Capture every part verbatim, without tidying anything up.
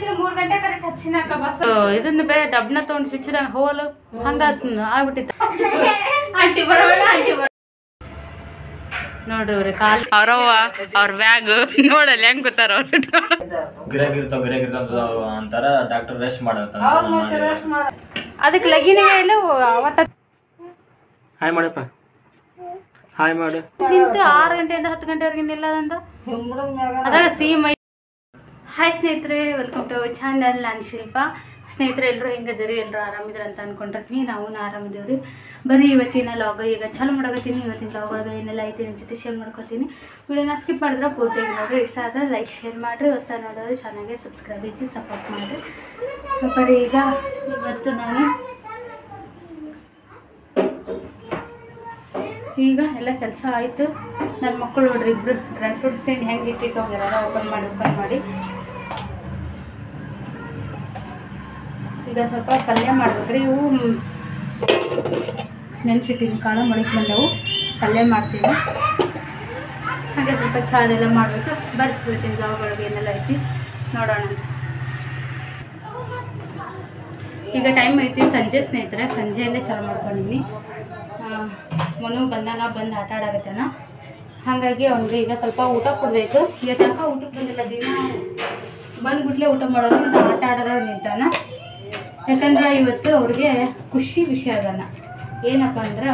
ಮೂರು ಗಂಟೆ correct ಹಚ್ಚಿನಾಕ bus ಇದನ್ನ ಬೇ ಡಬ್ನ ತೊಗೊಂಡು ಸಿಚ್ಚಿದಾಗ ಹೋಲು ಹಂಗ ಆಗ್ಬಿಟ್ಟಿತ್ತು ಆಂಟಿ ಬರೋಣ ಆಂಟಿ ಬರೋ ನೋಡ್ರಿ ಅವ್ರಿ ಕಾಲ್ ಅವ್ರವ್ವ ಅವ್ರ ಬ್ಯಾಗ್ ನೋಡಲ್ಲ ಹೆಂಗ್ ಗೊತ್ತಾರ ಅವ್ರು ಗಿರಾಗಿರ್ತಾವ ಗಿರಾಗಿರ್ತಾವ ಅಂತಾರ ಡಾಕ್ಟರ್ ರೆಸ್ಟ್ ಮಾಡಂತ ಅದಕ್ಕೆ ಲಗಿನ ಮೇಲೆ ಅವತ್ತ ಹಾಯ್ ಮಾಡಪ್ಪ ಹಾಯ್ ಮಾಡು ನಿಂತು ಆರು ಗಂಟೆಯಿಂದ ಹತ್ತು ಗಂಟೆವರೆಗೆ ನಿಲ್ಲದಂತ ಅದಾಗ ಸಿಮ್ ಐ ಹಾಯ್ ಸ್ನೇಹಿತರೆ ವೆಲ್ಕಮ್ ಟು ಅವರ್ ಚಾನಲ್ ನಾನು ಶಿಲ್ಪ ಸ್ನೇಹಿತರೆ ಎಲ್ಲರೂ ಹೆಂಗದಿರಿ ಎಲ್ಲರೂ ಆರಾಮಿದ್ರು ಅಂತ ಅನ್ಕೊಂಡಿರ್ತೀನಿ ನಾವು ಆರಾಮಿದ್ದೇವ್ರಿ ಬರೀ ಇವತ್ತಿನ ಲಾಗ ಈಗ ಚಾಲು ಮಾಡಕತ್ತೀನಿ ಇವತ್ತಿನ ಲಾಗ್ ಒಳಗೆ ಏನೆಲ್ಲ ಐತಿ ನಿಮ್ಮ ಜೊತೆ ಶೇರ್ ಮಾಡ್ಕೊತೀನಿ ವಿಡಿಯೋನ ಸ್ಕಿಪ್ ಮಾಡಿದ್ರೆ ಪೂರ್ತಿಯಾಗಿ ನೋಡ್ರಿ ಇಷ್ಟ ಆದರೆ ಲೈಕ್ ಶೇರ್ ಮಾಡಿರಿ ಹೊಸ ನೋಡೋದು ಚೆನ್ನಾಗಿ ಸಬ್ಸ್ಕ್ರೈಬ್ ಇಟ್ಟು ಸಪೋರ್ಟ್ ಮಾಡಿರಿ ಬರೀ ಈಗ ಇವತ್ತು ನಾನು ಈಗ ಎಲ್ಲ ಕೆಲಸ ಆಯಿತು ನನ್ನ ಮಕ್ಕಳು ನೋಡ್ರಿ ಇಬ್ಬರು ಡ್ರೈ ಫ್ರೂಟ್ಸ್ ತಿಂದು ಹೆಂಗೆ ಇಟ್ಟಿಟ್ಟು ಹೋಗ್ಯಾರ ಓಪನ್ ಮಾಡಿ ಓಪನ್ ಮಾಡಿ ಈಗ ಸ್ವಲ್ಪ ಪಲ್ಯ ಮಾಡ್ಬೇಕ್ರಿ ಇವು ನೆನ್ಸಿಟ್ಟಿನಿ ಕಾಳು ಮೊಳಕೆ ಬಂದವು ಪಲ್ಯ ಮಾಡ್ತೀನಿ ಹಾಗೆ ಸ್ವಲ್ಪ ಚಹಾ ಅದೆಲ್ಲ ಮಾಡಬೇಕು ಬರ್ತಿರ್ತೀನಿ ಗಾವಗಳಿಗೆ ಏನೆಲ್ಲ ಐತಿ ನೋಡೋಣ ಅಂತ ಈಗ ಟೈಮ್ ಐತಿ ಸಂಜೆ ಸ್ನೇಹಿತರೆ ಸಂಜೆಯಲ್ಲೇ ಚಾಲು ಮಾಡ್ಕೊಂಡಿದ್ದೀನಿ ಮನು ಬಂದಾಗ ಬಂದು ಆಟ ಆಡಾಗತ್ತಾನ ಹಾಗಾಗಿ ಅವ್ನಿಗೆ ಈಗ ಸ್ವಲ್ಪ ಊಟ ಕೊಡಬೇಕು ಈಗ ತನಕ ಊಟಕ್ಕೆ ಬಂದಿಲ್ಲ ದಿನ ಬಂದುಬಿಟ್ಲೆ ಊಟ ಮಾಡೋದು ಮತ್ತು ಆಟ ಆಡೋದಾಗ ನಿಂತಾನ ಯಾಕಂದ್ರೆ ಇವತ್ತು ಅವ್ರಿಗೆ ಖುಷಿ ವಿಷಯ ಅದನ್ನ ಏನಪ್ಪ ಅಂದ್ರೆ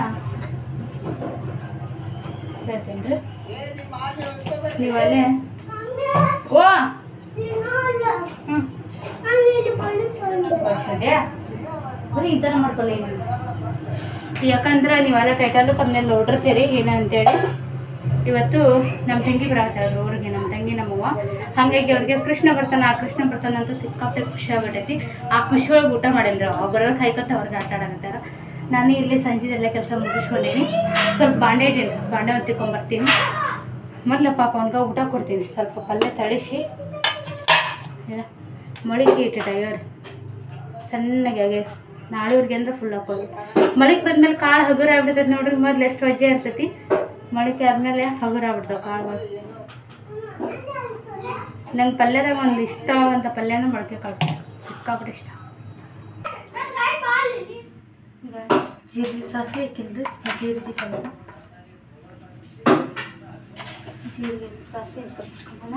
ಹೇಳ್ತೀನಿ ರೀ ನೀವಲ್ಲೇ ಓ ಹ್ಞೂ ಬರೀ ಈ ಥರ ಮಾಡ್ಕೊಳ್ಳಿ ಯಾಕಂದ್ರೆ ನೀವೆಲ್ಲ ಟೈಟಲ್ಲು ತಮ್ಮನೆಲ್ಲ ನೋಡಿರ್ತೀರಿ ಏನು ಅಂತೇಳಿ ಇವತ್ತು ನಮ್ಮ ತಂಗಿ ಬರತ್ತಾಳೆ ಅವ್ರಿಗೆ ನಮ್ಮ ತಂಗಿ ನಮ್ಮವ್ವ ಹಾಗಾಗಿ ಅವ್ರಿಗೆ ಕೃಷ್ಣ ಬರ್ತಾನೆ ಆ ಕೃಷ್ಣ ಬರ್ತಾನೆ ಅಂತ ಸಿಕ್ಕಾಪಟ್ಟೆ ಖುಷಿ ಆಗ್ಬಿಟ್ಟೈತಿ ಆ ಖುಷಿ ಒಳಗೆ ಊಟ ಮಾಡಿಲ್ರಿ ಅವ್ರು ಬರೋರು ಕಾಯ್ಕೊತ ಅವ್ರಿಗೆ ಆಟ ಆಡಕತ್ತಾರ ನಾನು ಇಲ್ಲಿ ಸಂಜೆದೆಲ್ಲ ಕೆಲಸ ಮುಗಿಸ್ಕೊಂಡೀನಿ ಸ್ವಲ್ಪ ಬಾಂಡೆ ಇಡೀನಿ ಬಾಂಡೆ ಒಂದು ತಿಕ್ಕೊಂಬರ್ತೀನಿ ಮೊದಲು ಪಾಪ ಅವ್ನಿಗೆ ಊಟ ಕೊಡ್ತೀನಿ ಸ್ವಲ್ಪ ಪಲ್ಯ ತಳಿಸಿ ಮೊಳಕೆ ಇಟ್ಟಿಟ್ಟ ಇವ್ರಿ ಸಣ್ಣಗೆ ಆಗ್ಯ ನಾಳೆವ್ರಿಗೆ ಅಂದ್ರೆ ಫುಲ್ ಹಾಕೋದು ಮೊಳಕೆ ಬಂದ್ಮೇಲೆ ಕಾಳು ಹಗುರ ಆಗ್ಬಿಡ್ತೈತೆ ನೋಡ್ರಿ ಮೊದಲು ಎಷ್ಟು ವಜ್ಜೆ ಇರ್ತೈತಿ ಮೊಳಕೆ ಆದಮೇಲೆ ಹಗುರ ಆಗ್ಬಿಡ್ತಾವೆ ಕಾಳುಗಳು ನಂಗೆ ಪಲ್ಯದಾಗ ಒಂದು ಇಷ್ಟವಾಗಂಥ ಪಲ್ಯನ ಮೊಳಕೆ ಕಾಳು ಸಿಕ್ಕಾಬಿಟ್ಟು ಇಷ್ಟ ಈಗ ಜೀರಿಗೆ ಸಾಸಿವೆ ಹಾಕಿಲ್ರಿ ಜೀರಿಗೆ ಸ್ವಲ್ಪ ಜೀರಿಗೆ ಸಾಸಿವೆ ಹಾಕೋಣ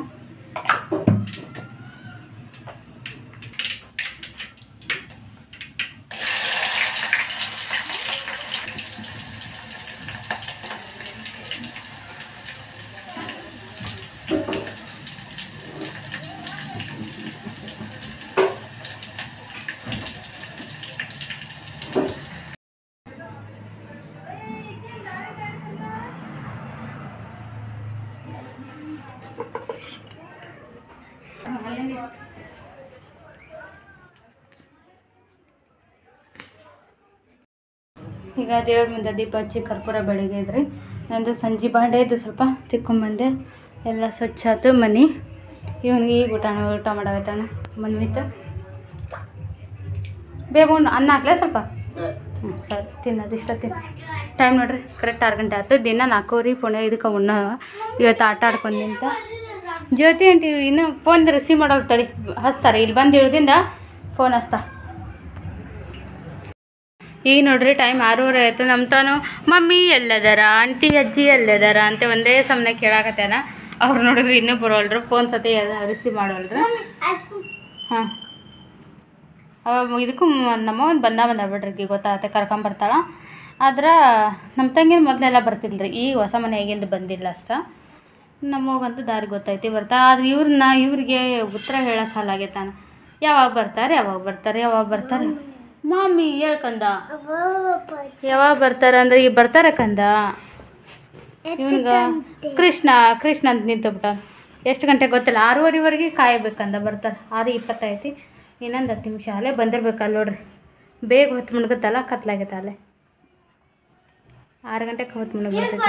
ಈಗ ದೇವ್ರ ಮುಂದೆ ದೀಪ ಹಚ್ಚಿ ಕರ್ಪೂರ ಬೆಳಗಿದ್ರಿ ನಂದು ಸಂಜೆ ಬಾಂಡೆ ಇದ್ದು ಸ್ವಲ್ಪ ತಿಕ್ಕೊಂಬಂದೆ ಎಲ್ಲ ಸ್ವಚ್ಛ ಆಯ್ತು ಮನೆ ಇವನಿಗೆ ಈಗ ಊಟ ಊಟ ಮಾಡಾಗತ್ತಾನ ಮನ್ವಿತ್ತು ಬೇಗ ಅನ್ನ ಹಾಕ್ಲೇ ಸ್ವಲ್ಪ ಹ್ಞೂ ಸರಿ ತಿನ್ನೋದು ಇಷ್ಟ ತಿನ್ನು ಟೈಮ್ ನೋಡ್ರಿ ಕರೆಕ್ಟ್ ಆರು ಗಂಟೆ ಆಯ್ತು ದಿನ ನಾಲ್ಕೂವರೆ ಪುಣೆ ಇದಕ್ಕೆ ಉಣ್ಣ ಇವತ್ತು ಆಟ ಆಡ್ಕೊಂಡು ನಿಂತ ಜ್ಯೋತಿ ಅಂಟಿ ಇನ್ನೂ ಫೋನ್ ರಿಸೀವ್ ಮಾಡೋದು ತಡಿ ಹಚ್ತಾರೆ ಇಲ್ಲಿ ಬಂದು ಇಳ್ದಿಂದ ಫೋನ್ ಹಚ್ತಾ ಈಗ ನೋಡ್ರಿ ಟೈಮ್ ಆರೂವರೆ ಆಯಿತು ನಮ್ಮ ತಾನು ಮಮ್ಮಿ ಎಲ್ಲದಾರ ಆಂಟಿ ಅಜ್ಜಿ ಎಲ್ಲದಾರ ಅಂತ ಒಂದೇ ಸಮನೆ ಕೇಳಾಕತ್ತೇನ ಅವ್ರು ನೋಡಿದ್ರೆ ಇನ್ನೂ ಬರೋಲ್ರು ಫೋನ್ ಸತಿ ರಿಸೀವ್ ಮಾಡೋಲ್ರು ಹಾಂ ಅವಾಗ ಇದಕ್ಕೂ ನಮ್ಮ ಒಂದು ಬಂದ ಬಂದ ಬಿಡ್ರಿ ಗೊತ್ತಾಗತ್ತೆ ಕರ್ಕೊಂಬರ್ತಾಳೆ ಆದ್ರೆ ನಮ್ಮ ತಂಗಿನ ಮೊದಲೆಲ್ಲ ಬರ್ತಿಲ್ರಿ ಈಗ ಹೊಸ ಮನೆ ಹೇಗಿಂದ ಬಂದಿಲ್ಲ ಅಷ್ಟ ನಮಗಂತೂ ದಾರಿ ಗೊತ್ತೈತಿ ಬರ್ತಾ ಆದ್ರೆ ಇವ್ರನ್ನ ಇವ್ರಿಗೆ ಉತ್ತರ ಹೇಳೋ ಸಾಲ ಆಗೈತಾನ ಯಾವಾಗ ಬರ್ತಾರೆ ಯಾವಾಗ ಬರ್ತಾರೆ ಯಾವಾಗ ಬರ್ತಾರೆ ಮಾಮಿ ಹೇಳ್ಕಂದ ಯಾವಾಗ ಬರ್ತಾರೆ ಅಂದ್ರೆ ಈಗ ಬರ್ತಾರೆ ಕಂದ ಇವನ್ಗ ಕೃಷ್ಣ ಕೃಷ್ಣ ಅಂತ ನಿಂತುಬಿಟ್ಟ ಎಷ್ಟು ಗಂಟೆಗೆ ಗೊತ್ತಿಲ್ಲ ಆರೂವರೆವರೆಗೆ ಕಾಯಬೇಕಂದ ಬರ್ತಾರೆ ಆರು ಇಪ್ಪತ್ತೈತಿ ಇನ್ನೊಂದು ಹತ್ತು ನಿಮಿಷ ಅಲ್ಲೇ ಬಂದಿರ್ಬೇಕಲ್ಲ ನೋಡ್ರಿ ಬೇಗ ಹೊತ್ತು ಮುಣಗುತ್ತಲ್ಲ ಕತ್ಲಾಗೈತೆ ಅಲ್ಲೇ ಆರು ಗಂಟೆಗೆ ಹೊತ್ತು ಮುಣಗ್ ಬರ್ತೈತೆ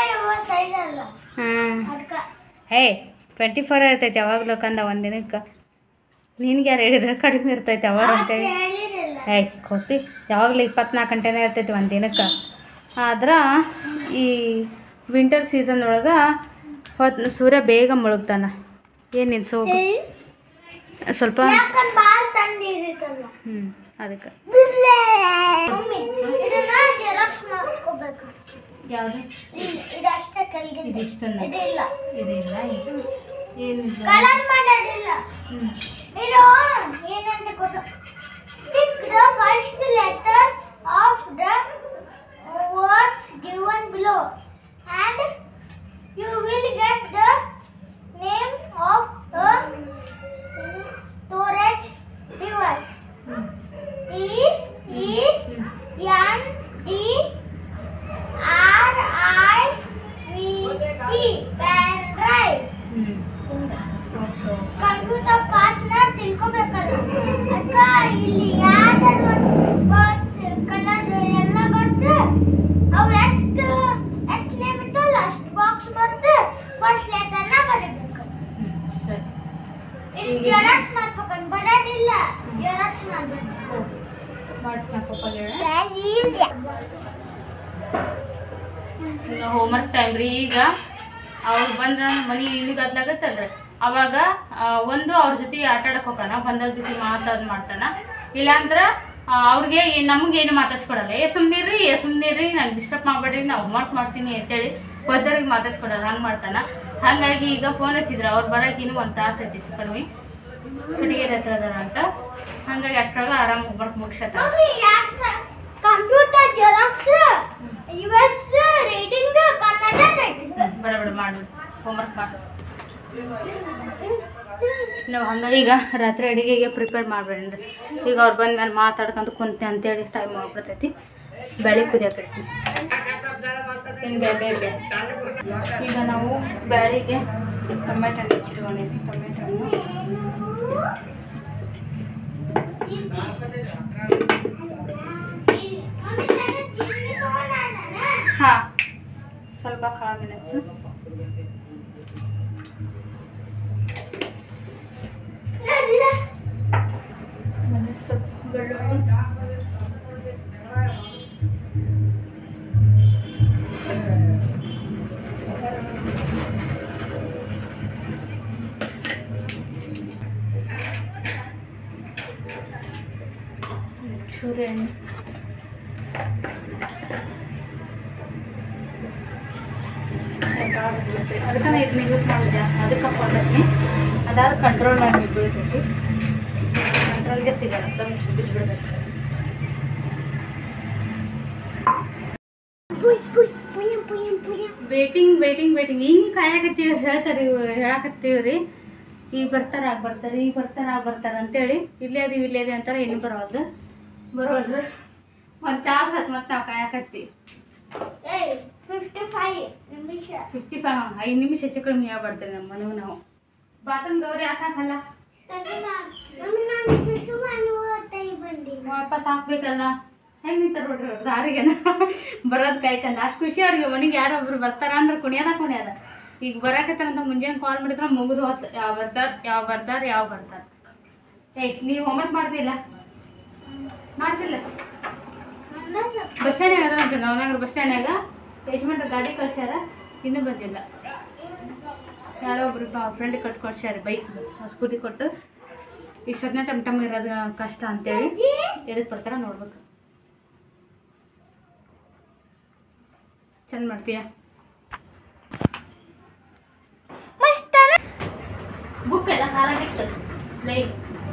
ಹಾಂ ಹೇ ಟ್ವೆಂಟಿ ಫೋರ್ ಇರ್ತೈತೆ ಯಾವಾಗಲೂ ಕಂದ ಒಂದು ದಿನಕ್ಕೆ ನಿನ್ಗೆ ಯಾರು ಹೇಳಿದ್ರೆ ಕಡಿಮೆ ಇರ್ತೈತೆ ಅವಾಗ ಅಂತೇಳಿ ಏಯ್ ಕೊತ್ತಿ ಯಾವಾಗಲೂ ಇಪ್ಪತ್ನಾಲ್ಕು ಗಂಟೆನೇ ಇರ್ತೈತಿ ಒಂದು ದಿನಕ್ಕೆ ಆದ್ರೆ ಈ ವಿಂಟರ್ ಸೀಸನ್ ಒಳಗೆ ಹೊತ್ತು ಸೂರ್ಯ ಬೇಗ ಮುಳುಗ್ತಾನೆ ಏನು ನಿಲ್ಸೋಗು ಸ್ವಲ್ಪ ಯಾಕಂದ್ರೆ ಬಾಲ್ ತಂದಿರುತ್ತಲ್ಲ ಹ್ಞೂ ಅದಕ್ಕೆ ಮಮ್ಮಿ ಇದನ್ನ ಜೆರಾಕ್ಸ್ ಮಾಡ್ಕೋಬೇಕು ಯಾವುದು ಇದಷ್ಟೇ ಕೆಳಗೆ ಇದಿಷ್ಟನ್ನ ಇದಿಲ್ಲ ಇದಿಲ್ಲ ಏನು ಕಲರ್ ಮಾಡೋದಿಲ್ಲ ಹ್ಞೂ ಇದು ಏನಂತ ಗೊತ್ತು pick the first letter of the words given below and you will get the name of a storage device. E E N D R I V P pen drive. ಹ್ಞೂ ಓಕೆ ಕಂಪ್ಯೂಟರ್ ಪಾಸ್ನ ತಿಳ್ಕೊಬೇಕಲ್ಲ ಅಕ್ಕ ಇಲ್ಲಿ ಯಾವ್ದಾದ್ರು ಒಂದು box colour ಎಲ್ಲ ಬರ್ತದೆ ಅವು ಎಷ್ಟು ಎಷ್ಟು ನೇಮ್ ಇತ್ತಲ್ಲ ಅಷ್ಟು ಬಾಕ್ಸ್ ಬರ್ತದೆ ಫಸ್ಟ್ ಲೆಟರ್ನ ಬರೀಬೇಕು ಸರಿ ಇದು ಜೆರಾಕ್ಸ್ ಮಾಡ್ಬೇಕಂತ ಬರೋದಿಲ್ಲ ಜೆರಾಕ್ಸ್ ಮಾಡಬೇಕು ಮಾಡಿಸ್ನಾ ಪಪ್ಪಾಗ ಈಗ ಹೋಮ್ವರ್ಕ್ ಟೈಮ್ ರೀ ಈಗ ಅವ್ರು ಬಂದ್ರೆ ಮನೆ ಇಲ್ಲಿಗೆ ಹತ್ಲಾಗತ್ತಲ್ರಿ ಅವಾಗ ಆ, ಒಂದು ಅವ್ರ ಜೊತೆ ಆಟ ಆಡಕ್ಕೆ ಹೋಗೋಣ ಬಂದವ್ರ ಜೊತೆ ಮಾತಾಡ್ ಮಾಡ್ತಾನ ಇಲ್ಲಾಂದ್ರೆ ಅವ್ರಿಗೆ ನಮಗೇನು ಮಾತಾಡ್ಸ್ಕೊಡಲ್ಲ ಏ ಸುಮ್ಮನಿರಿ ಏ ಸುಮ್ಮನಿರಿ ನಂಗೆ ಡಿಸ್ಟರ್ಬ್ ಮಾಡಬೇಡ್ರಿ ನಾವು ಹೋಮ್ವರ್ಕ್ ಮಾಡ್ತೀನಿ ಅಂತೇಳಿ ಬಂದವ್ರಿಗೆ ಮಾತಾಡ್ಸ್ಕೊಡಲ್ಲ ಹಂಗೆ ಮಾಡ್ತಾನ ಹಾಗಾಗಿ ಈಗ ಫೋನ್ ಹಚ್ಚಿದ್ರು ಅವ್ರು ಬರೋಕೆ ಇನ್ನೂ ಒಂದು ತಾಸು ಐತಿ ಹೆಚ್ಚು ಕಡಿಮೆ ಹುಡುಗಿಯರ ಹತ್ರ ಅದಾರ ಅಂತ ಹಾಗಾಗಿ ಅಷ್ಟರಾಗ ಆರಾಮ್ ಹೋಮ್ವರ್ಕ್ ಮುಗಿಸತ್ತ computer xerox US reading Kannada writing ಬೇಡ ಬೇಡ ಮಾಡ್ಬಿಡು ಹೋಮ್ವರ್ಕ್ ಮಾಡು ನಾವು ಹಂಗಾಗಿ ಈಗ ರಾತ್ರಿ ಅಡುಗೆಗೆ ಪ್ರಿಪೇರ್ ಮಾಡ್ಬೇಡ್ರಿ ಈಗ ಅವ್ರು ಬಂದ್ಮೇಲೆ ಮಾತಾಡ್ಕೊಂಡು ಕುಂತೆ ಅಂತೇಳಿ ಟೈಮ್ ಆಗ್ಬಿಡ್ತೈತಿ ಬೆಳೆ ಕುದಿಯಾಕೈತಿ ಇನ್ನು ಬೇಳೆ ಬೇಳೆ ಈಗ ನಾವು ಬ್ಯಾಳಿಗೆ ಟೊಮೆಟೊ ಹಣ್ಣು ಹೆಚ್ಚಿಟ್ಕೊಂಡಿದ್ವಿ ಟೊಮೆಟೊ ಹಣ್ಣು ಹಾಂ ಸ್ವಲ್ಪ ಕಾಳು ಮೆಣಸು ಸ್ವಲ್ಪ ಬೆಳ್ಳುಳ್ಳಿ ಚೂರು ಎಣ್ಣೆ ಅದಕ್ಕೆ ನಾ ಇದನ್ನ ಯೂಸ್ ಮಾಡೋದು ಜಾಸ್ತಿ ಅದಕ್ಕೆ ಹಾಕೊಂಡೀನಿ ಅದಾದ ಕಂಟ್ರೋಲ್ ಮಾಡಿ ಬೀಳ್ತೈತಿ ಕಂಟ್ರೋಲ್ಗೆ ಸಿಗಲ್ಲ ಸ್ವಲ್ಪ ಬಿದ್ದು ಬಿಡ್ತೈತಿ ವೇಟಿಂಗ್ ವೇಟಿಂಗ್ ವೇಟಿಂಗ್ ಹಿಂಗೆ ಕಾಯಕತ್ತೀವಿ ಹೇಳ್ತಾರೆ ಇವ್ ಹೇಳಕತ್ತೀವ್ರಿ ಈಗ ಬರ್ತಾರ ಆಗ ಬರ್ತಾರೆ ಈಗ ಬರ್ತಾರ ಆಗ ಬರ್ತಾರ ಅಂತೇಳಿ ಇಲ್ಲೇ ಅದೀವಿ ಇಲ್ಲೇ ಅದಿ ಅಂತಾರೆ ಇನ್ನೂ ಬರೋದು ಬರೋಲ್ರಿ ಒಂದು ತಾಸು ಆತು ಮತ್ತೆ ನಾವು ಕಾಯಕತ್ತೀವಿ ಫಿಫ್ಟಿ ಫೈವ್ ನಿಮಿಷ ಫಿಫ್ಟಿ ಫೈವ್ ಐದು ನಿಮಿಷ ಹೆಚ್ಚು ಕಡಿಮೆ ಆಗ್ಬಾರ್ದ್ರಿ ನಮ್ಮ ಮನೆಗೆ ನಾವು ಬಾತನ್ ಗೌರಿ ಹಾಕಲ್ಲ ವಾಪಸ್ ಹಾಕ್ಬೇಕಲ್ಲ ಹೆಂಗೆ ನಿಂತಾರ ನೋಡ್ರಿ ಅವ್ರು ದಾರಿಗೆನ ಬರೋದು ಕಾಯ್ಕಂದ ಅಷ್ಟು ಖುಷಿ ಅವ್ರಿಗೆ ಮನೆಗೆ ಯಾರೊಬ್ರು ಬರ್ತಾರ ಅಂದ್ರೆ ಕುಣಿಯೋದ ಕುಣಿಯೋದ ಈಗ ಬರಾಕತ್ತಾರಂತ ಮುಂಜಾನೆ ಕಾಲ್ ಮಾಡಿದ್ರೆ ಮುಗಿದು ಹೋತ್ ಯಾವ ಬರ್ತಾರ ಯಾವ ಬರ್ತಾರ ಯಾವ ಬರ್ತಾರ ಏಯ್ ನೀವು ಹೋಮ್ವರ್ಕ್ ಮಾಡ್ತಿಲ್ಲ ಮಾಡ್ತಿಲ್ಲ ಬಸ್ ಸ್ಟ್ಯಾಂಡ್ನಾಗ ಅದ ಅಂತ ನವನಗರ ಬಸ್ ಸ್ಟ್ಯಾಂಡ್ನಾಗ ಯಜಮಾನ್ರ ಗಾಡಿ ಕಳ್ಸ್ಯಾರ ಇನ್ನೂ ಬಂದಿಲ್ಲ ಯಾರೋ ಒಬ್ರು ಫ್ರೆಂಡ್ ಕಟ್ಟು ಕೊಡ್ಸ್ಯಾರ ಬೈಕ್ ಸ್ಕೂಟಿ ಕೊಟ್ಟು ಈಗ ಸದ್ಯ ಟಮ್ ಟಮ್ ಇರೋದು ಕಷ್ಟ ಅಂತೇಳಿ ಎದಕ್ಕೆ ಬರ್ತಾರ ನೋಡ್ಬೇಕು ಚಂದ ಮಾಡ್ತೀಯ ಬುಕ್ ಎಲ್ಲ ಹಾಲಾಗಿತ್ತು ಲೈ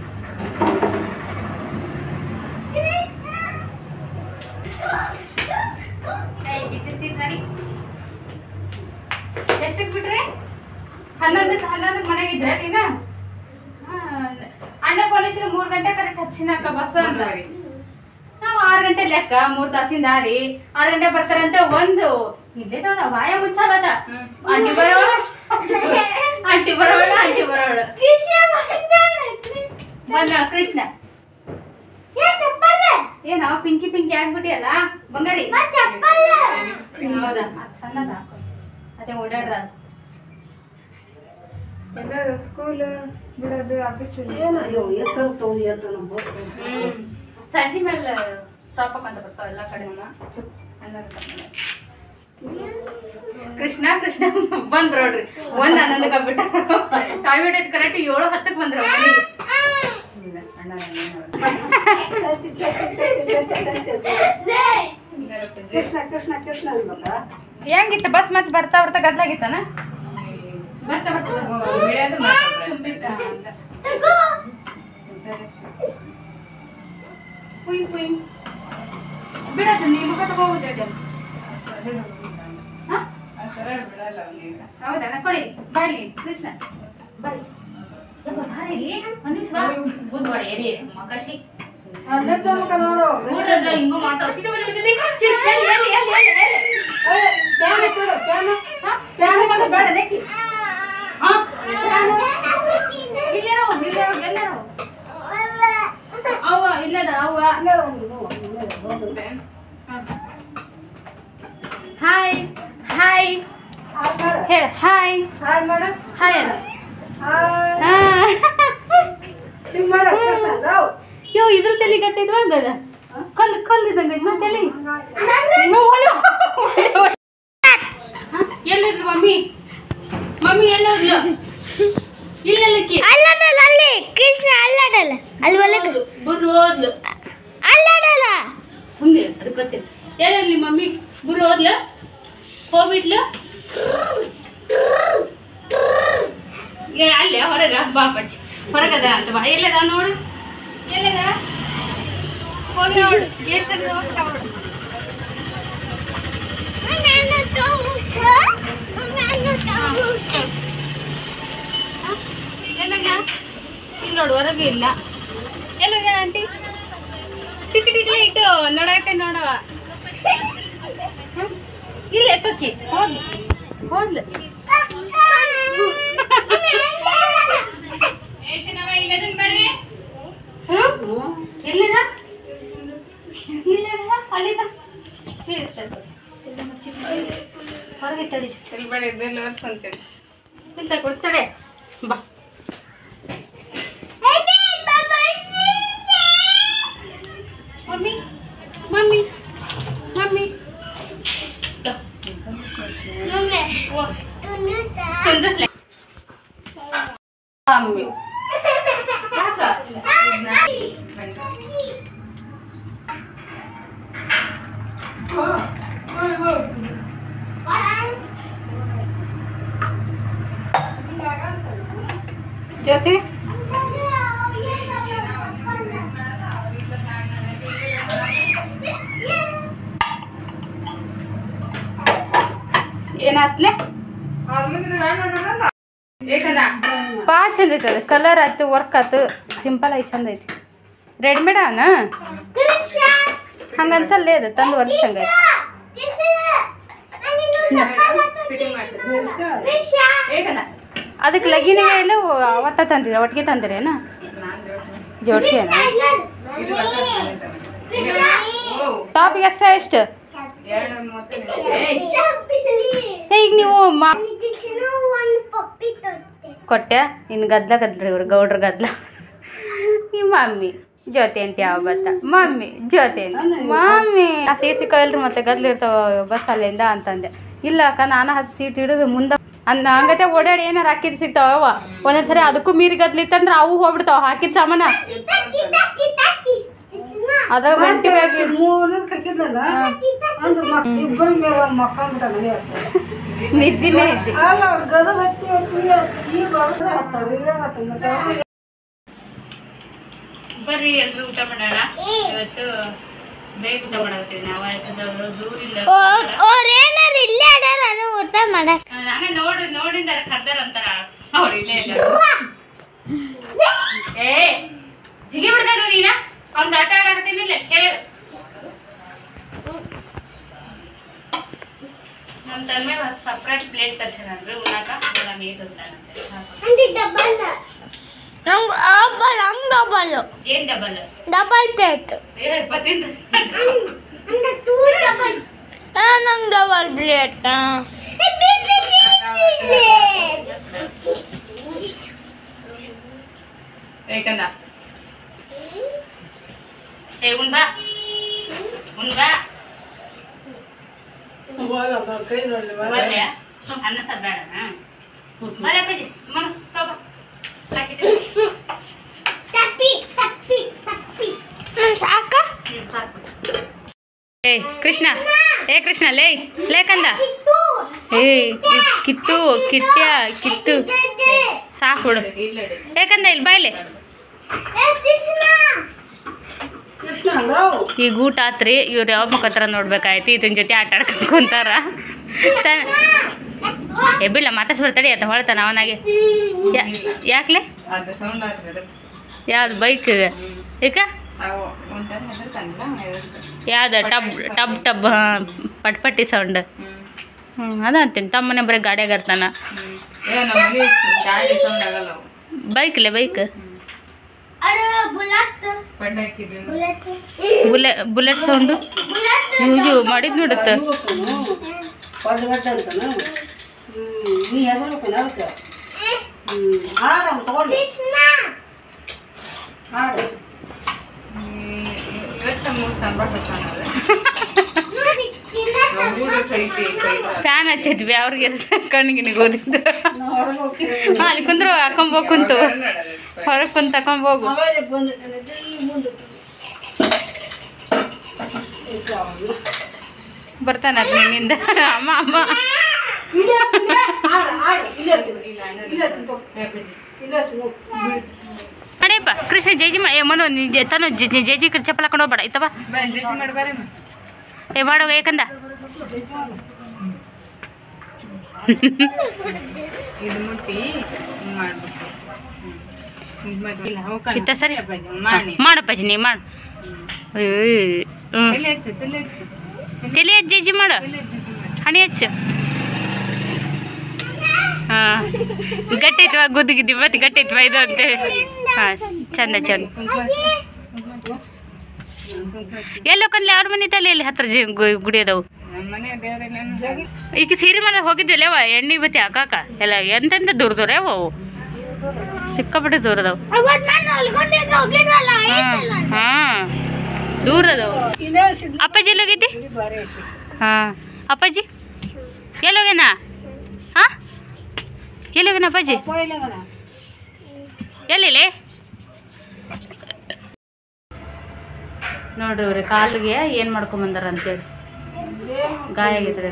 ಎಷ್ಟಕ್ಕೆ ಬಿಟ್ರಿ ಹನ್ನೊಂದಕ್ಕೆ ಹನ್ನೊಂದಕ್ಕೆ ಮನೆಗಿದ್ರೆ ನೀನು ಅಣ್ಣ ಫೋನ್ ಹಚ್ಚಿದ್ರೆ ಮೂರು ಗಂಟೆ ಕರೆಕ್ಟ್ ಹಚ್ಚಿನಕ್ಕ ಬಸ್ ಅಂತ ನಾವು ಆರು ಗಂಟೆ ಲೆಕ್ಕ ಮೂರು ತಾಸಿಂದ ಆರಿ ಆರು ಗಂಟೆ ಬರ್ತಾರಂತೆ ಒಂದು ಇಲ್ಲೇ ತಗೊಂಡ ವಾಯ ಮುಚ್ಚಲದ ಆಂಟಿ ಬರೋಣ ಆಂಟಿ ಬರೋಣ ಆಂಟಿ ಬರೋಣ ಬಂದ ಕೃಷ್ಣ ಏನ ಪಿಂಕಿ ಪಿಂಕಿ ಆಗ್ಬಿಟ್ಟಿಯಲ್ಲ ಬಂಗಾರಿ ಹೌದಾ ಸಣ್ಣದ ಹಾಕೋ ಅದೇ ಓಡಾಡ್ರ ಎಲ್ಲರೂ ಸ್ಕೂಲ್ ಬಿಡೋದು ಆಫೀಸ್ ಸಂಜೆ ಮೇಲೆ ಸ್ಟಾಪ್ ಹಾಕಂತ ಬರ್ತಾವ ಎಲ್ಲ ಕಡೆ ಕೃಷ್ಣ ಕೃಷ್ಣ ಬಂದ್ ನೋಡ್ರಿ ಒಂದ್ ಹನ್ನೊಂದಕ್ಕೆ ಬಿಟ್ಟ ಟೈಮ್ ಹಿಡಿದ್ ಕರೆಕ್ಟ್ ಏಳು ಹತ್ತಕ್ಕೆ ಬಂದ್ರ ಮನೆಗೆ ಹೆಂಗಿತ್ತು ಬಸ್ ಮತ್ತೆ ಬರ್ತಾ ಬರ್ತಾ ಗದ್ಲಾಗಿತ್ತಾನ ಬರ್ತಾ ಪುಯ್ ಪುಯ್ ಬಿಡತ್ತ ನೀವು ಮುಖ ತಗೋಬೋದ ಹೌದಾ ಕೊಡಿ ಬಾಯ್ಲಿ ಕೃಷ್ಣ ಬಾಯ್ ಬುದ್ಧವಾಡ ಏರಿ ಮಕಶಿ ಹಿಂಗು ಮಾಡ್ತಾವ ಬೇಡ ನೆಕ್ಕಿ ಅವ್ವ ಇಲ್ಲದ ಅವ್ವ ಹಾಯ್ ಹಾಯ್ ಹೇಳ ಹಾಯ್ ಹಾಯ್ ಮಾಡು ಹಾಯ್ ಅಲ್ಲ ಹಾಯ್ ಹಿಂಗ್ ಮಾಡು ಯೋ ಇದ್ರ ತಲೆ ಗಟ್ಟಿದ್ವ ಅದ ಕಲ್ಲು ಕಲ್ಲು ಇದ್ದಂಗ ಇದ್ಮ ತಲೆ ಎಲ್ಲೋದ್ಲು ಮಮ್ಮಿ ಮಮ್ಮಿ ಎಲ್ಲೋದ್ಲು ಇಲ್ಲಲ್ಲಕ್ಕಿ ಅಲ್ಲಡಲ್ಲ ಅಲ್ಲಿ ಕೃಷ್ಣ ಅಲ್ಲಡಲ್ಲ ಅಲ್ಲಿ ಒಳಗೆ ಬುರ್ರು ಹೋದ್ಲು ಅಲ್ಲಡಲ್ಲ ಸುಮ್ಮನೆ ಅದು ಗೊತ್ತಿಲ್ಲ ಎಲ್ಲಲ್ಲಿ ಮಮ್ಮಿ ಬುರ್ರು ಹೋದ್ಲು ಹೋಗ್ಬಿಟ್ಲು ಏ ಅಲ್ಲೇ ಹೊರಗ ಬಾ ಪಚ್ಚಿ ಹೊರಗದ ಅಂತ ಬಾ ಎಲ್ಲದ ನೋಡು ಎಲ್ಲದ ಹೋಗಿ ನೋಡು ಗೇಟ್ ತೆಗೆದು ಹೋಗ್ತಾ ನೋಡು ಎಲ್ಲಗ ಇಲ್ಲಿ ನೋಡು ಹೊರಗೆ ಇಲ್ಲ ಎಲ್ಲಗ ಆಂಟಿ ಟಿಕೆಟ್ ಇಲ್ಲೇ ಇಟ್ಟು ನೋಡಕ್ಕೆ ನೋಡವ ಇಲ್ಲ ಪಕ್ಕಿ ಹೋದ್ಲು ಹೋದ್ಲು ಇಲ್ಲದನ್ ಬರ್ರಿ ಎಲ್ಲಿದ ಇಲ್ಲದ ಅಲ್ಲಿದ ಹೊರಗೆ ತಡಿ ಬೇಡ ಇದೆಲ್ಲ ಒರ್ಸ್ಕೊಂತೀನಿ ಇಲ್ಲ ಕೊಡ್ತಾಳೆ ಬಾ ಮಮ್ಮಿ ಮಮ್ಮಿ ಮಮ್ಮಿ ತುಂದಿಸ್ಲೆ ಮಮ್ಮಿ ಯಾಕ ಜ್ಯೋತಿ ಏನಾತ್ಲೆ ಭಾಳ ಚಂದ ಐತೆ ಅದು ಕಲರ್ ಆಯ್ತು ವರ್ಕ್ ಆಯ್ತು ಸಿಂಪಲ್ ಐತಿ ಚಂದ ಐತಿ ರೆಡಿಮೇಡ್ ಅವನ ಹಂಗೆ ಅನ್ಸಲ್ಲೇ ಅದು ತಂದು ವರ್ಷ ಹಂಗೈತಿ ಅದಕ್ಕೆ ಲಗಿನಿಗೆ ಎಲ್ಲ ಅವತ್ತ ತಂದಿರ ಒಟ್ಟಿಗೆ ತಂದಿರೇನ ಜೋಡ್ಸಿಯೇನ ಟಾಪಿಗೆ ಅಷ್ಟೇ ಎಷ್ಟು ಈಗ ನೀವು ಮಾ ಕೊಟ್ಟೆ ಇನ್ನು ಗದ್ಲ ಗದ್ಲ ಇವ್ರು ಗೌಡ್ರ ಗದ್ಲ ಈ ಮಮ್ಮಿ ಜ್ಯೋತಿ ಅಂಟಿ ಯಾವ ಬತ್ತ ಮಮ್ಮಿ ಜ್ಯೋತಿ ಅಂಟಿ ಮಮ್ಮಿ ಆ ಸೀಟ್ ಸಿಕ್ಕಲ್ರಿ ಮತ್ತೆ ಗದ್ಲು ಇರ್ತಾವ ಬಸ್ ಅಲ್ಲಿಂದ ಅಂತಂದೆ ಇಲ್ಲ ಅಕ್ಕ ನಾನು ಹತ್ತು ಸೀಟ್ ಹಿಡಿದು ಮುಂದೆ ಅಂದ ಹಂಗತೆ ಓಡಾಡಿ ಏನಾರು ಹಾಕಿದ್ ಸಿಗ್ತಾವ ಒಂದೊಂದ್ಸರಿ ಅದಕ್ಕೂ ಮೀರಿ ಗದ್ಲಿತ್ತಂದ್ರೆ ಅವು ಹೋಗ್ಬಿಡ್ತಾವ ಹಾಕಿದ ಸಾಮಾನ ಅದ್ರಾಗ ಬಂಟಿ ಬ್ಯಾಗಿ ಮೂರು ಕಕ್ಕಿದ್ನಲ್ಲ ಅಂದ್ರೆ ಇಬ್ಬರು ಮೇಲೆ ಮಕ್ಕೊಂಡ್ಬಿಟ್ಟ ನಿದ್ದಿನೇ ನಿದ್ದಿ ಅಲ್ಲ ಅವ್ರು ಗದಗ ಹತ್ತಿ ಈ ಬರೋದ್ರೆ ಹತ್ತಾರ ಇಲ್ಲೇ ಹತ್ತ ಬರ್ರಿ ಎಲ್ರು ಊಟ ಮಾಡೋಣ ಇವತ್ತು ಬೇಗ ಊಟ ಮಾಡತ್ತೀವಿ ನಾವು ಯಾಕಂದ್ರೆ ದೂರಿಲ್ಲ ಅವ್ರೇನಾರು ಇಲ್ಲೇ ಅಡ್ಯಾರ ನಾನು ಊಟ ಮಾಡಕ್ ನಾನೇ ನೋಡ್ರಿ ನೋಡಿಂದ ಕರ್ದಾರ ಅಂತಾರ ಅವ್ರು ಇಲ್ಲೇ ಇಲ್ಲ ಏ ಜಿಗಿ ಬಿಡ್ತಾನ ನೀನ ಅವ್ನ್ ಆಟ ಆಡಕತ್ತೀನಿ ಇಲ್ಲ ಕೇಳಿ ನಮ್ಮ ತಂದೆ ಸಪ್ರೇಟ್ ಪ್ಲೇಟ್ ತರ್ಸೇನಂದ್ರೆ ಉಣ್ಣಾಕ ನಾನು ಏಟ್ ಹೋಗ್ತಾನಂತೆ ಡಬಲ್ ನಂಗ್ ಡಬಲ್ ಹಂಗ್ ಡಬಲ್ ಏನ್ ಡಬಲ್ ಡಬಲ್ ಪ್ಲೇಟ್ ಏ ಬತ್ತಿನ ನಂಗ್ ಡಬಲ್ ಪ್ಲೇಟ್ ಬೇಕಂದ ಏ ಉಣ್ ಬಾ ಉಣ್ ಬಾ ಕೈ ನೋಡ್ಲಿ ಬರ್ಲೆ ಅನ್ನ ಸಾರ್ ಬೇಡನಾ ಬರೇ ಅಪ್ಪಾಜಿ ಮಗ ತಗೋ ಕೃಷ್ಣ ಏ ಕೃಷ್ಣ ಲೇ ಲೇ ಕಂದ ಏ ಕಿಟ್ಟು ಕಿಟ್ಟ್ಯ ಕಿಟ್ಟು ಸಾಕು ಬಿಡು ಏಕಂದ ಇಲ್ಲಿ ಬಾಯ್ಲೆ ಈಗ ಊಟ ಆತ್ರಿ ಇವ್ರು ಯಾವ ಮುಖತ್ರ ನೋಡ್ಬೇಕಾಯ್ತು ಇದನ್ನ ಜೊತೆ ಆಟ ಆಡ್ಕೊಂಡು ಕುಂತಾರ ಏ ಬಿಡ್ಲ ಮಾತಾಡ್ಸ್ಬಿಡ್ತಾಡಿ ಆತ ಹೊಳ್ತಾನ ಅವನಾಗೆ ಯಾಕ್ಲೆ ಯಾವ್ದು ಬೈಕ್ ಈಗ ಯಾವ್ದು ಟಬ್ ಟಬ್ ಟಬ್ ಹಾಂ ಪಟ್ ಪಟ್ಟಿ ಸೌಂಡ್ ಹ್ಞೂ ಅದ ಅಂತೀನಿ ತಮ್ಮನೆ ಬರೀ ಗಾಡಿಯಾಗ ಇರ್ತಾನ ಬೈಕ್ಲೆ ಬೈಕ್ ಬುಲೆ ಬುಲೆಟ್ ಸೌಂಡು ಯೂಜು ಮಾಡಿದ್ ನೋಡುತ್ತೆ ಫ್ಯಾನ್ ಹಚ್ಚಿದ್ವಿ ಅವ್ರಿಗೆ ಕಣ್ಣಿಗೆ ಓದಿದ್ದು ಹಾಂ ಅಲ್ಲಿ ಕುಂದ್ರು ಹಾಕೊಂಬೋಗಿ ಕುಂತು ಹೊರಗೆ ಕುಂತು ತಕೊಂಬೋಗು ಬರ್ತಾನ ನಿನ್ನಿಂದ ಅಮ್ಮ ಅಮ್ಮ ಅಡೇಪ್ಪ ಕೃಷ್ಣ ಜೇಜಿ ಮಾ ಮನು ತನು ಜೇಜಿ ಕಡೆ ಚಪ್ಪಲ್ ಹಾಕೊಂಡು ಹೋಗ್ಬೇಡ ಇತ್ತವ ಏ ಮಾಡೋ ಏಕಂದ ಇತ್ತ ಸರಿ ಮಾಡಪ್ಪಾಜಿ ನೀ ಮಾಡು ತಲೆ ಹಚ್ಚು ಜೇಜಿ ಮಾಡು ಹಣಿ ಹಚ್ಚು ಹಾಂ ಗಟ್ಟಿ ಐತವ ಗುದ್ದಿಗಿದ್ದಿ ಮತ್ತೆ ಗಟ್ಟಿ ಐತವ ಇದು ಅಂತೇಳಿ ಹಾಂ ಚಂದ ಚಂದ ಎಲ್ಲೋಕನ್ಲಿ ಅವ್ರ ಮನೆ ತಲೆ ಎಲ್ಲಿ ಹತ್ರ ಗುಡಿ ಅದಾವು ಈಗ ಸೀರೆ ಮೇಲೆ ಹೋಗಿದ್ದಿಲ್ಲ ಅವ ಎಣ್ಣೆ ಬತ್ತಿ ಹಾಕಾಕ ಎಲ್ಲ ಎಂತೆಂತ ದೂರ ದೂರ ಅವು ಅವು ಸಿಕ್ಕಾಪಟ್ಟೆ ದೂರ ಅದಾವು ಹಾಂ ಹಾಂ ದೂರ ಅದಾವು ಅಪ್ಪಾಜಿ ಎಲ್ಲೋಗೈತಿ ಹಾಂ ಅಪ್ಪಾಜಿ ಎಲ್ಲೋಗ್ಯಾನ ಹಾಂ ಎಲ್ಲೋಗ್ಯಾನ ಅಪ್ಪಾಜಿ ಎಲ್ಲಿಲೆ ನೋಡ್ರಿ ಅವ್ರಿ ಕಾಲಿಗೆ ಏನು ಮಾಡ್ಕೊಂಬಂದಾರ ಅಂತೇಳಿ ಗಾಯ ಆಗೈತ್ರಿ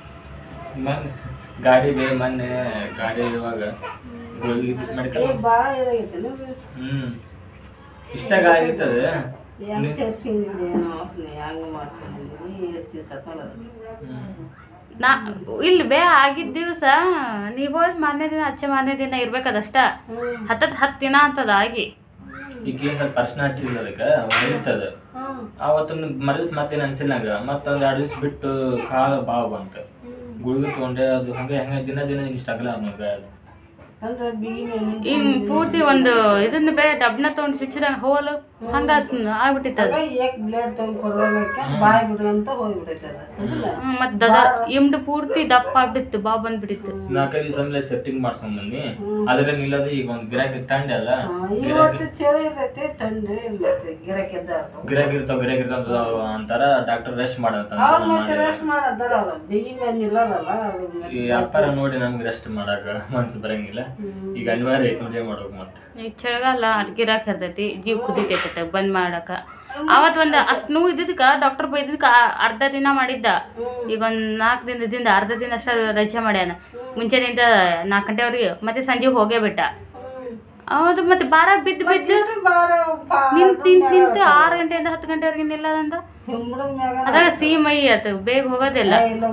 ಗಾಡಿ ಬೇ ಮೊನ್ನೆ ಗಾಡಿ ಇರುವಾಗ ಹ್ಮ್ ಇಷ್ಟ ಗಾಯ ಆಗಿರ್ತದೆ ನಾ ಇಲ್ಲಿ ಬೇ ಆಗಿದ್ದ ದಿವಸ ನೀವು ಮಾರನೇ ದಿನ ಹಚ್ಚೆ ಮಾರನೇ ದಿನ ಇರ್ಬೇಕದಷ್ಟ ಹತ್ತತ್ರ ಹತ್ತು ದಿನ ಅಂತದ ಆಗಿ ಈಗ ಏನ್ ಸ್ವಲ್ಪ ಅರ್ಶನ ಹಚ್ಚಿಲ್ಲ ಅದಕ್ಕೆ ಹೊಳಿತದ ಅವತ್ತೊಂದು ಮರಸ್ ಮತ್ತೇನು ಅನ್ಸಿಲ್ಲಂಗ ಮತ್ತೊಂದು ಎರಡು ದಿವ್ಸ ಬಿಟ್ಟು ಕಾಲ ಬಾವು ಬಂತ ಗುಳಿಗೆ ತೊಗೊಂಡೆ ಅದು ಹಂಗೆ ಹಂಗೆ ದಿನ ದಿನ ಇಷ್ಟ ಆಗಲ್ಲ ನಮ್ಗೆ ಅದು ಇನ್ ಪೂರ್ತಿ ಒಂದು ಇದನ್ನ ಬೇ ಡಬ್ನ ತೊಗೊಂಡು ಸಿಚ್ಚಿದಾಗ ಹೋಲು ಹಂಗ ಆಗ್ಬಿಟ್ಟಿತ್ತು ಮತ್ ದದ ಇಮ್ದು ಪೂರ್ತಿ ದಪ್ಪ ಆಗ್ಬಿಟ್ಟಿತ್ತು ಬಾ ಬಂದ್ಬಿಟ್ಟಿತ್ತು ನಾಲ್ಕೈದು ದಿವಸ ಸೆಟ್ಟಿಂಗ್ ಮಾಡ್ಸ್ಕೊಂಡ್ ಬನ್ನಿ ಅದ್ರ ನಿಲ್ಲದು ಈಗ ಒಂದ್ ಗಿರಾಕಿ ತಂಡೆ ಅಲ್ಲ ಗಿರಾಕಿ ಇರ್ತಾವ ಗಿರಾಕಿ ಇರ್ತಾವ ಅಂತಾರ ಡಾಕ್ಟರ್ ರೆಸ್ಟ್ ಮಾಡಂತ ಈ ಅಪ್ಪರ ನೋಡಿ ನಮ್ಗೆ ರೆಸ್ಟ್ ಮಾಡಾಕ ಮನ್ಸು ಬರಂಗಿಲ್ಲ ಈಗ ಅನಿವಾರ್ಯ ಮದುವೆ ಮಾಡ್ಬೇಕು ಮತ್ತೆ ಈಗ ಚಳಿಗಾಲ ಅಡ್ಗಿರಾಕ್ ಇರ್ತೈತಿ ಜೀವ ಕುದಿತೈತೆ ಬಂದ್ ಮಾಡಕ ಅವತ್ತು ಒಂದು ಅಷ್ಟು ನೋವು ಇದ್ದಿದ್ದಕ್ಕೆ ಡಾಕ್ಟರ್ ಬೈದಿದ್ದಕ್ಕೆ ಅರ್ಧ ದಿನ ಮಾಡಿದ್ದ ಈಗ ಒಂದು ನಾಲ್ಕು ದಿನದಿಂದ ಅರ್ಧ ದಿನ ಅಷ್ಟ ರಜೆ ಮಾಡ್ಯಾನ ಮುಂಚೆನಿಂದ ನಾಲ್ಕು ಗಂಟೆವರೆಗೆ ಮತ್ತೆ ಸಂಜೆ ಹೋಗೇ ಬಿಟ್ಟ ಹೌದು ಮತ್ತೆ ಬಾರ ಬಿದ್ದು ಬಿದ್ದು ನಿಂತು ನಿಂತು ನಿಂತು ಆರು ಗಂಟೆಯಿಂದ ಹತ್ತು ಗಂಟೆವರೆಗೆ ನಿಲ್ಲದಂತ ಅದ್ರಾಗ ಸಿಹಿ ಮೈ ಆತು ಬೇಗ ಹೋಗೋದಿಲ್ಲ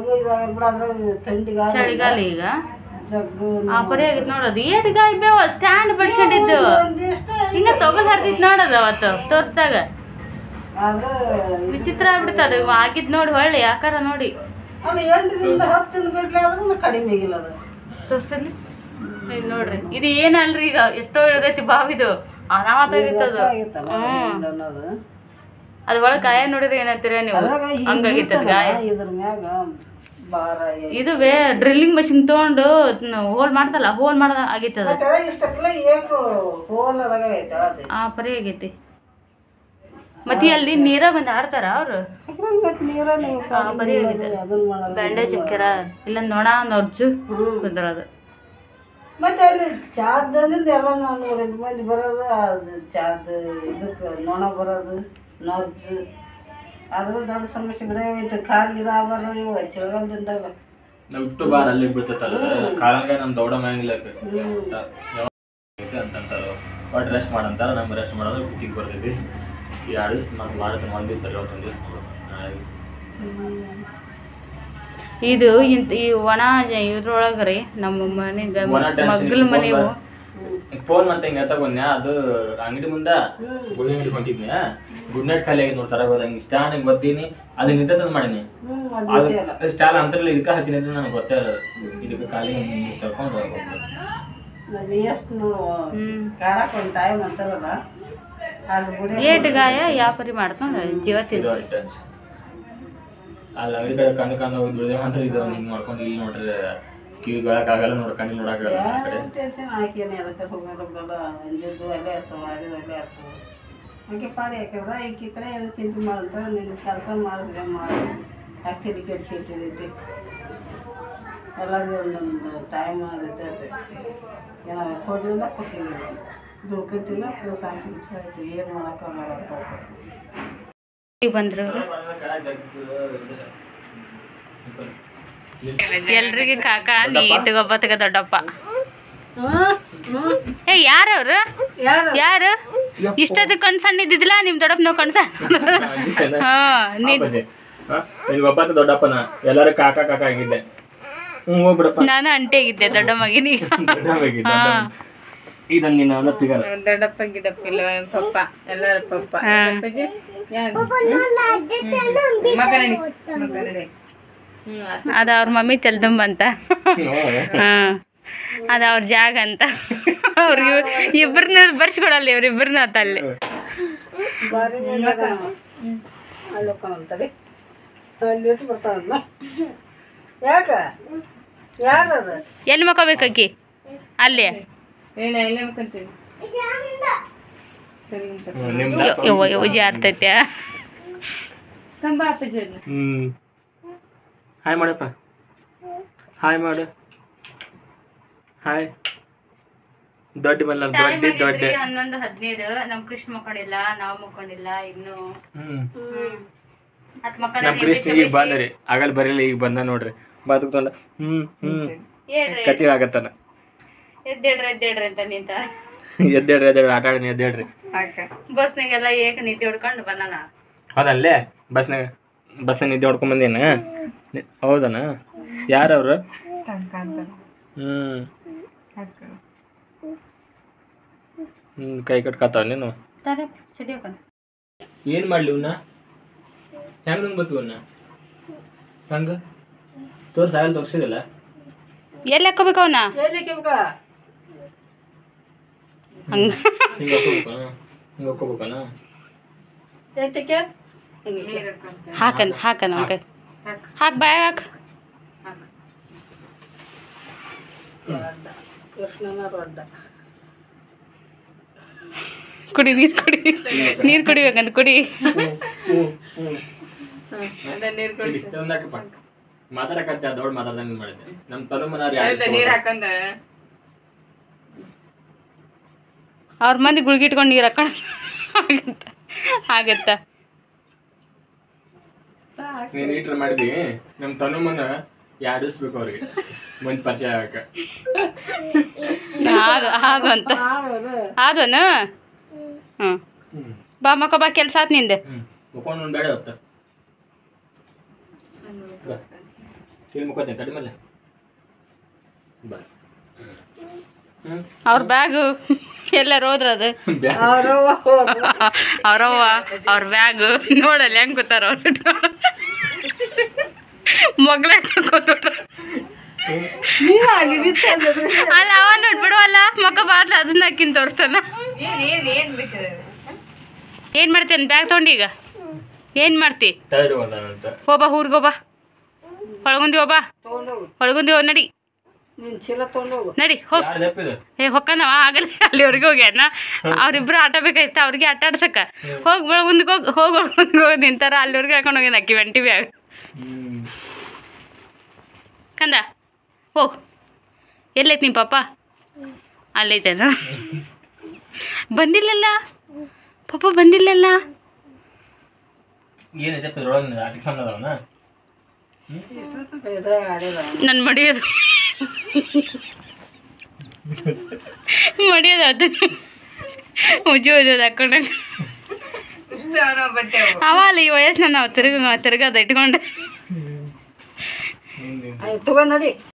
ಚಳಿಗಾಲ ಈಗ ಆ ಪರಿ ಆಗಿತ್ತು ನೋಡೋದು ಏಟ್ ಗಾಯ ಬೇವ ಸ್ಟ್ಯಾಂಡ್ ಬಡ್ಸ್ಕೊಂಡಿದ್ದು ಹಿಂಗ ತೊಗಲ್ ಹರಿದಿತ್ತು ನೋಡೋದು ಅವತ್ತು ತೋರಿಸ್ದಾಗ ವಿಚಿತ್ರ ಆಗ್ಬಿಡ್ತದ ಆಗಿದ್ ನೋಡಿ ಹೊಳ್ಳಿ ಯಾಕಾರ ನೋಡಿ ತೋರ್ಸಲಿ ನೋಡ್ರಿ ಇದು ಏನಲ್ರಿ ಈಗ ಎಷ್ಟೋ ಇಳ್ದೈತಿ ಬಾವಿದು ಅನಾಹುತಾಗಿತ್ತದು ಹ್ಮ್ ಅದ್ ಒಳಗ್ ಗಾಯ ನೋಡಿದ್ರೆ ಏನಂತೀರ ನೀವು ಹಂಗಾಗಿತ್ತದ ಗಾಯ ಇದು ಬೇ ಡ್ರಿಲ್ಲಿಂಗ್ ಮಷಿನ್ ತಗೊಂಡು ಹೋಲ್ ಮಾಡ್ತಲ್ಲ ಹೋಲ್ ಮಾಡ ಆಗಿತ್ತದ ಆ ಪರಿ ಆಗೈತಿ ಮತ್ತೆ ಅಲ್ಲಿ ನೀರಾಗ ಬಂದು ಆಡ್ತಾರ ಅವ್ರು ಬರೀ ಆಗೈತೆ ಬ್ಯಾಂಡೇಜ್ ಹಾಕ್ಯಾರ ಇಲ್ಲ ನೋಣ ನೊರ್ಜು ಕುಂದ್ರದು ಮತ್ತೆ ಅಲ್ಲಿ ಚಾರ್ದಿಂದ ಎಲ್ಲ ನಾವು ನೂರೆಂಟು ಮಂದಿ ಬರೋದು ಅದು ಚಾರ್ಜ್ ಇದಕ್ಕೆ ನೊಣ ಬರೋದು ನೊರ್ಜು ಆದ್ರೂ ದೊಡ್ಡ ಸಮಸ್ಯೆ ಬಿಡ ಐತೆ ಕಾಲ್ ಗಿಡ ಆಬಾರ ಇವು ಚಳಿಗಾಲದಿಂದಾಗ ನಾವು ಇಟ್ಟು ಬಾರ ಅಲ್ಲಿ ಬಿಡ್ತೈತಲ್ಲ ಕಾಲಂಗ ನಮ್ ದೌಡ ಮ್ಯಾಂಗಿಲ್ಲ ಅಂತಂತಾರ ಬಟ್ ರೆಸ್ಟ್ ಮಾಡಂತಾರ ನಮ್ಗೆ ರೆಸ್ಟ್ ಮಾಡೋದು ಕುತ್ತಿಗೆ ಬರ್ತೈತಿ ಈ ಎರಡು ದಿವ್ಸ ಮತ್ತೆ ಮಾಡ್ತಾನೆ ಒಂದು ದಿವ್ಸ ಸರಿ ಒಂದು ದಿವ್ಸ ನಾಳೆಗೆ ಇದು ಇಂತ ಈ ಒಣ ಇದ್ರೊಳಗೆ ರೀ ನಮ್ಮ ಮನೆಗೆ ಮಗ್ಳ ಮನೆವು ಫೋನ್ ಮತ್ತೆ ಹಿಂಗೆ ತಗೊಂಡ್ಯಾ ಅದು ಅಂಗಡಿ ಮುಂದ ಗುಡಿ ಅಂಗಡಿ ಹೊಂಟಿದ್ನ್ಯಾ ಗುಡ್ ನೈಟ್ ಖಾಲಿ ಆಗಿ ನೋಡಿ ತರಗ ಹೋದ ಹಿಂಗೆ ಸ್ಟ್ಯಾಂಡ್ ಹಿಂಗೆ ಬತ್ತೀನಿ ಅದು ನಿಂತಂದು ಮಾಡೀನಿ ಅದು ಸ್ಟಾಲ್ ಅಂತರಲ್ಲಿ ಇದಕ್ಕೆ ಹಚ್ಚಿನ ನನಗೆ ಗೊತ್ತೇ ಇಲ್ಲ ಇದಕ್ಕೆ ಖಾಲಿ ತರ್ಕೊಂಡು ಹೋಗ್ಬೇಕು ಎಷ್ಟು ನೋಡು ಕಾಡಕ್ಕೆ ಒಂದು ಟೈಮ್ ಅಂತಾರಲ್ಲ ಅಲ್ಲಿ ಗುಡಿ ಏಟ್ ಗಾಯ ವ್ಯಾಪಾರಿ ಮಾಡ್ಕೊಂಡು ಜೀವ ತಿಂದು ಅಲ್ಲಿ ಅಂಗಡಿ ಕಡೆ ಕಣ್ಣು ಕಣ್ಣು ಹೋಗಿ ಬಿಡಿದೇವ ಅಂದ್ರೆ ಇದು ಹಿಂಗೆ ಮಾಡ್ಕೊಂಡು ಇಲ್ಲಿ ನೋಡ್ರಿ ಕಿವಿ ಗಳಕ್ಕಾಗಲ್ಲ ನೋಡಿ ಕಣ್ಣಿಗೆ ನೋಡೋಕ್ಕಾಗಲ್ಲ ಆ ಕಡೆ ಟೆನ್ಷನ್ ಹಾಕೇನೆ ಅದಕ್ಕೆ ಹೋಗೋದಲ್ಲ ಅಂಜಿದ್ದು ಅಲ್ಲೇ ಇರ್ತವೆ ಅದು ಅಲ್ಲೇ ಇರ್ತವೆ ಹಾಗೆ ಪಾಡಿ ಯಾಕಂದ್ರೆ ಈಕಿ ಕಡೆ ಏನು ಚಿಂತೆ ಮಾಡ್ತಾರೆ ನೀನು ಕೆಲಸ ಮಾಡಿದ್ರೆ ಮಾಡಿ ಆ್ಯಕ್ಚುಲಿ ಕೆಡ್ಸಿರ್ತೈತಿ ಎಲ್ಲರಿಗೂ ಒಂದೊಂದು ಟೈಮ್ ಇರ್ತೈತೆ ಏನೋ ಕೊಡಲಿಲ್ಲ ಖುಷಿಲಿಲ್ಲ ದುಡ್ಕೊತಿಲ್ಲ ಪ್ಲಸ್ ಹಾಕಿ ಆಯ್ತು ಏನು ಮಾಡೋಕ್ಕಾಗಲ್ಲ ಬಂದ್ರು ಎಲ್ರಿಗೆ ಕಾಕ ನೀ ತಗೊಬ್ಬ ತಗ ದೊಡ್ಡಪ್ಪ ಏ ಯಾರವ್ರು ಯಾರು ಇಷ್ಟೊತ್ತು ಕಣ್ ಸಣ್ಣ ಇದ್ದಿದ್ದಿಲ್ಲ ನಿಮ್ ದೊಡ್ಡಪ್ಪ ನಾವು ಕಣ್ ಸಣ್ಣ ಹಾ ಒಬ್ಬ ದೊಡ್ಡಪ್ಪನ ಎಲ್ಲರೂ ಕಾಕ ಕಾಕ ಆಗಿದ್ದೆ ಹ್ಞೂ ಹೋಗ್ಬಿಡಪ್ಪ ನಾನು ಅಂಟೆ ಆಗಿದ್ದೆ ದೊಡ್ಡ ಮಗಿನಿ ಇದನ್ನ ನೀನು ಅಂದ್ರೆ ಫಿಗರ್ ದೊಡ್ಡಪ್ಪ ಗಿಡಪ್ಪ ಇಲ್ಲ ಪಪ್ಪ ಎಲ್ಲರ ಪಪ್ಪ ಅದ ಅವ್ರ ಮಮ್ಮಿ ತೆಲ್ದುಂಬ ಅಂತ ಹಾ ಅದ ಅವ್ರ ಜಾಗ ಅಂತ ಅವ್ರಿಗೆ ಇಬ್ಬರನ್ನ ಬರ್ಸ್ಕೊಡಲ್ಲ ಇವ್ರಿಬ್ಬರನ್ನ ಆತ ಅಲ್ಲಿ ಅಲ್ಲೋಕಂತಡಿ ಅಲ್ಲಿ ಇಟ್ಟು ಬರ್ತಾವಲ್ಲ ಯಾಕ ಯಾರದ ಎಲ್ಲಿ ಮಕ್ಕೋಬೇಕಿ ಅಲ್ಲಿ ಜಾರ್ತೈತೆ ಹ್ಮ್ ಹಾಯ್ ಮಾಡಪ್ಪ ಹಾಯ್ ಮಾಡು ಹಾಯ್ ದೊಡ್ಡ ಬಲ್ಲ ದೊಡ್ಡ ದೊಡ್ಡ ಹನ್ನೊಂದು ಹದಿನೈದು ನಮ್ ಕೃಷ್ಣ ಮಕ್ಕೊಂಡಿಲ್ಲ ನಾವ್ ಮಕ್ಕೊಂಡಿಲ್ಲ ಇನ್ನು ನಮ್ ಕೃಷ್ಣ ಈಗ ಬಂದ್ರಿ ಆಗಲ್ ಬರಲಿಲ್ಲ ಈಗ ಬಂದ ನೋಡ್ರಿ ಬದುಕ್ತೊಂಡ ಹ್ಮ್ ಹ್ಮ್ ಕತಿ ಆಗತ್ತಾನ ಎದ್ದೇಳ್ರಿ ಎದ್ದೇಳ್ರಿ ಅಂತ ನಿಂತ ಎದ್ದೇಳ್ರಿ ಎದ್ದೇಳ್ರಿ ಆಟ ಆಡಿ ಎದ್ದೇಳ್ರಿ ಬಸ್ನಾಗೆಲ್ಲ ಏಕ ನಿದ್ದೆ ಹೊಡ್ಕೊಂಡು ಬಂದಾನ ಹೌದಲ್ಲೇ ಬಸ್ನಾಗ ಬಸ್ನಾಗ ನಿದ್ದೆ ಹೊಡ್ಕೊಂಡ್ ಬಂದೇನ ಹೌದನ ಯಾರವ್ರು ಹ್ಮ್ ಹ್ಮ್ ಕೈ ಕಟ್ಕಾತಾವ ನೀನು ಏನ್ ಮಾಡ್ಲಿ ಇವ್ನ ಹೆಂಗ ನಂಗೆ ಬತ್ತು ಇವನ್ನ ಹಂಗ ತೋರ್ಸ ಆಗಲ್ ತೋರ್ಸಿದಿಲ್ಲ ಎಲ್ಲಿ ಹಾಕೋಬೇಕು ಅವನ ಹಂಗ ಹಿಂಗ ಹಾಕೋಬೇಕನ ಹಿಂಗ ಹಾಕೋಬೇಕನ ಹಾಕನ್ ಹಾಕನ್ ಅವನ ಕೈ ಹಾಕ್ ಬಾಯ್ ಹಾಕ್ ಕುಡಿ ನೀರು ಕುಡಿ ನೀರು ಕುಡಿಬೇಕಂತ ಕುಡಿ ಮಾತಾಡಕತ್ತ ದೊಡ್ಡ ಮಾತಾಡ್ದಂಗ ಮಾಡಿದ್ದೆ ನಮ್ ತನು ಮನಾರ್ ಅವ್ರ ಮಂದಿ ಗುಳ್ಗಿಟ್ಕೊಂಡು ನೀರು ಹಾಕೊಂಡ್ ಆಗತ್ತ ಆಗತ್ತ ನೀನ್ ಈಟ್ರ್ ಮಾಡಿದಿ ನಮ್ ತನು ಮನ ಯಾಡಿಸ್ಬೇಕು ಅವ್ರಿಗೆ ಮಂದಿ ಪರಿಚಯ ಆಗಕ್ಕ ಆಗ ಆಗ ಅಂತ ಆದ್ವನ ಹ್ಞೂ ಬಾ ಮಕ್ಕ ಬಾ ಕೆಲಸ ಆತ್ ನಿಂದೆ ಮುಕ್ಕೊಂಡು ಒಂದು ಬೇಡ ಹೊತ್ತ ಇಲ್ಲಿ ಮುಕ್ಕೋತೀನಿ ಕಡಿಮೆ ಬಾ ಅವ್ರ ಬ್ಯಾಗು ಎಲ್ಲರೂ ಹೋದ್ರದು ಅವ್ರವ್ವ ಅವ್ರ ಬ್ಯಾಗು ನೋಡಲ್ಲ ಹೆಂಗ್ ಗೊತ್ತಾರ ಅವ್ರು ಮಗ್ಳ ಕೂತ್ಬಿಟ್ರ ಅಲ್ಲ ಅವ ನೋಡ್ಬಿಡುವಲ್ಲ ಮಕ್ಕ ಬಾರ್ಲ ಅದನ್ನ ಹಾಕಿನ್ ತೋರ್ಸ್ತಾನ ಏನ್ ಮಾಡ್ತೇನೆ ಬ್ಯಾಗ್ ತಗೊಂಡೀಗ ಏನ್ ಮಾಡ್ತಿ ಹೋಬಾ ಊರ್ಗೋಬಾ ಒಳಗುಂದಿ ಹೋಬಾ ಒಳಗುಂದಿ ಹೋಗ್ ನಡಿ ನಡಿ ಹೋಗ್ ಏ ಹೊಕ್ಕನವ ಆಗಲ್ಲ ಅಲ್ಲಿವರೆಗೆ ಹೋಗ್ಯಾನ ಅವ್ರಿಬ್ರು ಆಟ ಬೇಕಾಯ್ತ ಅವ್ರಿಗೆ ಆಟ ಆಡ್ಸಕ್ಕ ಹೋಗಿ ಒಳಗುಂದಿಗೆ ಹೋಗಿ ಹೋಗಿ ಒಳಗುಂದಿಗೆ ಹೋಗಿ ನಿಂತಾರ ಅಲ್ಲಿವರೆಗೆ ಹಾಕೊಂಡು ಹೋಗ್ಯಾನ ಅಕ್ಕಿ ವೆಂಟಿ ಬ್ಯಾಗ್ ಕಂದ ಹೋಗ್ ಎಲ್ಲೈತೆ ನಿಮ್ಮ ಪಾಪ ಅಲ್ಲೈತೇನ ಬಂದಿಲ್ಲಲ್ಲ ಪಾಪ ಬಂದಿಲ್ಲಲ್ಲ ಏನೈತೆ ಅದ್ರೊಳಗೆ ಆಟಿಗೆ ಸಣ್ಣ ಅದಾವನ ಇದ್ರಾಗ ಆಡಿಲ್ಲ ನನ್ನ ಮಡಿಯೋದು ಮಡಿಯೋದು ಅದು ಉಜ್ಜು ಉಜ್ಜೋದು ಹಾಕೊಂಡಾಗ ಬಟ್ಟೆ ಅವ ಅಲ್ಲಿ ಈ ವಯಸ್ಸಿನ ನಾವು ತಿರ್ಗ ತಿರ್ಗದ ಇಟ್ಕೊಂಡು ತಗೊಂಡ್ ನಡಿ